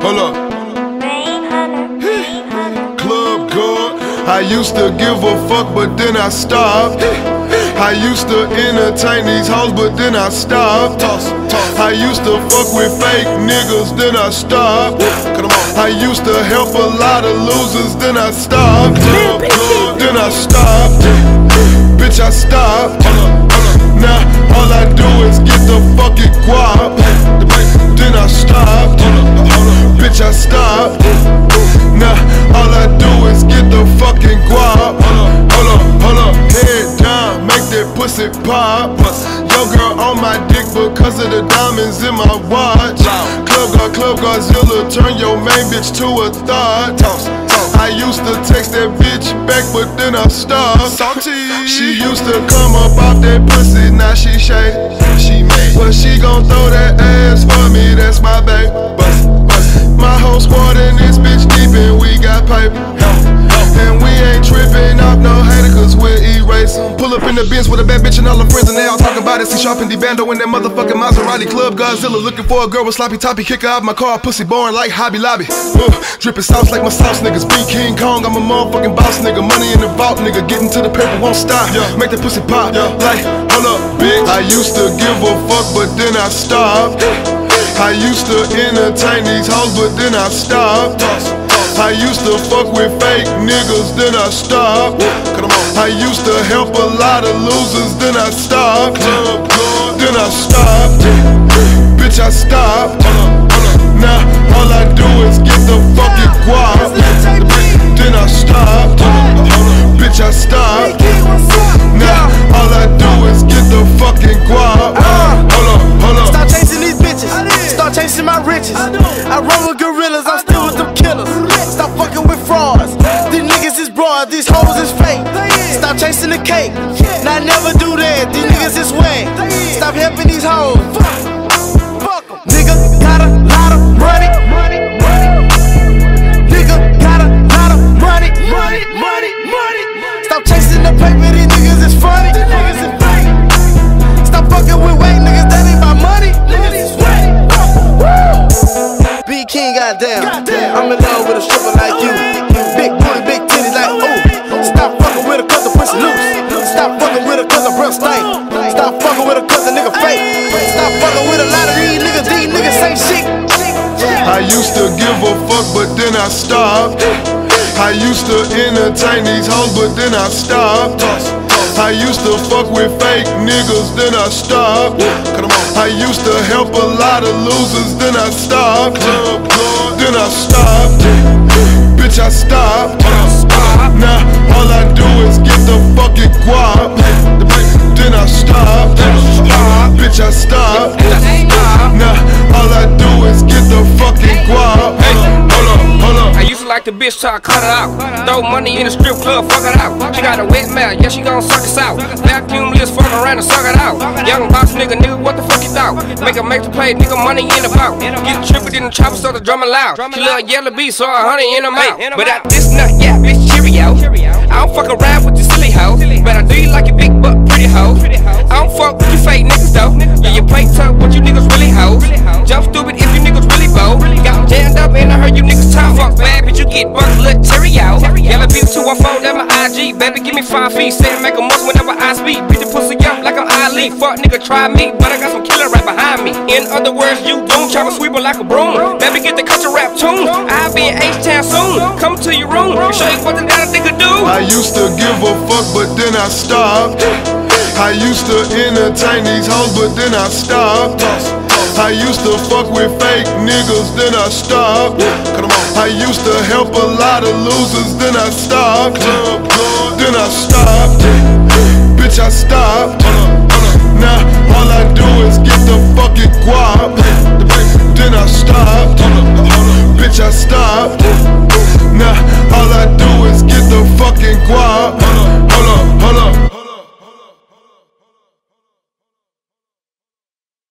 hold up. Club God. I used to give a fuck, but then I stopped. I used to entertain these hoes, but then I stopped. I used to fuck with fake niggas, then I stopped. I used to help a lot of losers, then I stopped. Then I stopped. Bitch, I stopped. Now all I do is get the fucking guap. Then I stopped. Bitch, I stopped. Now all I do is get the fucking guap. Hold up, head down, make that pussy pop. Yo girl on my dick because of the diamonds in my watch. Club Godzilla, turn your main bitch to a thought. I used to text that bitch back, but then I stopped. She used to come up off that pussy, now she shake. But she gon' throw that ass for me, that's my babe. My whole squad in this bitch deep and we got paper. And we ain't tripping off no hater cause we're erasing. Pull up in the Benz with a bad bitch and all her friends and they all talking about it. See Sharp and D-Bando in that motherfucking Maserati. Club Godzilla looking for a girl with sloppy toppy. Kick her out my car, pussy boring like Hobby Lobby. Dripping sauce like my sauce niggas. Be King Kong, I'm a motherfucking boss nigga. Money in the vault nigga, getting to the paper won't stop. Make that pussy pop, like hold up bitch. I used to give a fuck but then I stopped. I used to entertain these hoes but then I stopped. I used to fuck with fake niggas, then I stopped. I used to help a lot of losers, then I stopped. Then I stopped. Bitch, I stopped. Now all I do is get the fucking guap. Then I stopped. Bitch, I stopped. Now all I do is get the fucking guap. Hold up. Stop chasing these bitches. Start chasing my riches. I roll with gorillas, I'm still with them killers. Stop fucking with frauds. These niggas is broad, these hoes is fake. Stop chasing the cake. Now never do that, these niggas is whack. Stop helping these hoes. Nigga got a lot of money. Nigga got a lot of money. Stop chasing the paper, these niggas is funny. Stop fucking with whack niggas, that ain't my money. Be King, goddamn. I'm in love with a stripper like you. Big booty, big titties like ooh. Stop fucking with her cause the pussy loose. Stop fucking with her cause the breath stink. Stop fucking with her cause the nigga fake. Stop fucking with a lot of these niggas say shit. I used to give a fuck but then I stopped. I used to entertain these hoes but then I stopped. I used to fuck with fake niggas, then I stopped. I used to help a lot of losers, then I stopped. Then I stopped. Bitch, I stopped. Now all I do is get the fucking guap. Then I stopped. Bitch, I stopped. Now all I do is get the fucking guap. Hold up. I used to like the bitch, try to cut it out. Throw money in the strip club, fuck it out. She got a wet mouth, yeah, she gon' suck us out. Vacuum list, fuck around and suck it out. Young box nigga, what the fuck you thought? Make the play, nigga, money in the bout. Get trippin' in the chopper, start to drumming loud. She love Yella Beezy, so a honey in her mouth. But I this nut, yeah, bitch, Cheerio. I don't fuck around with you silly hoe, but I do you like your big butt, pretty hoe. I don't fuck with you fake niggas though. Yeah, you play tough, but you niggas really hoes. Jump stupid if you niggas really bold. Got jammed up and I heard you niggas talk. Fuck bad, bitch, you get bucks, little Cheerio. Yella Beezy 214, that my IG. Baby, give me 5 feet, say make a must whenever I speak. Beat the pussy up like I'm Ali. Fuck nigga, try me, but I got some killer right behind me. In other words, you boom, chopper sweeper like a broom. Baby, get the country rap tune. I'll be in H-Town soon. Come to your room, show you what the damn nigga do. I used to give a fuck, but then I stopped. I used to entertain these hoes, but then I stopped. I used to fuck with fake niggas, then I stopped. I used to help a lot of losers, then I stopped. Then I stopped. Bitch, I stopped. Now all I do is get the fucking guap. Then I stopped.